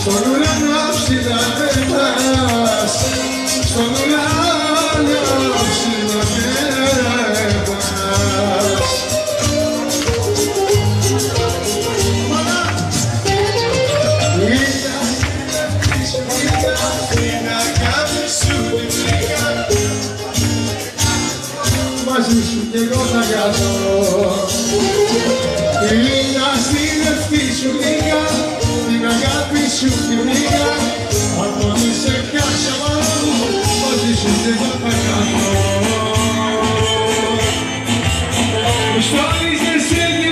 στον ουρανό ψηλά πετάς, στον ουρανό ψηλά πετάς. Μαζί σου κι εγώ θα κάνω. Λίγα στην ευχή σου λίγα, την αγάπη σου την λίγα. Αν μόνοι σε πιάσα μάλλον, μαζί σου κι εγώ θα κάνω. Μου στόλεις δεν σε